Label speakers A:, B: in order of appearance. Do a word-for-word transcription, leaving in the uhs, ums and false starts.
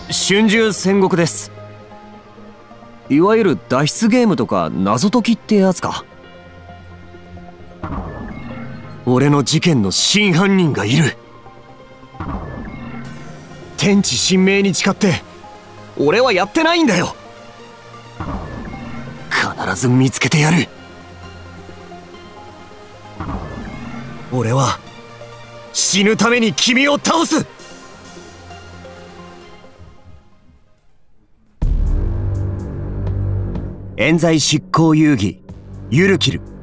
A: 春秋戦国です。いわゆる脱出ゲームとか謎解きってやつか。俺の事件の真犯人がいる。天地神明に誓って俺はやってないんだよ。必ず見つけてやる。俺は死ぬために君を倒す。冤罪執行遊戯ユルキル。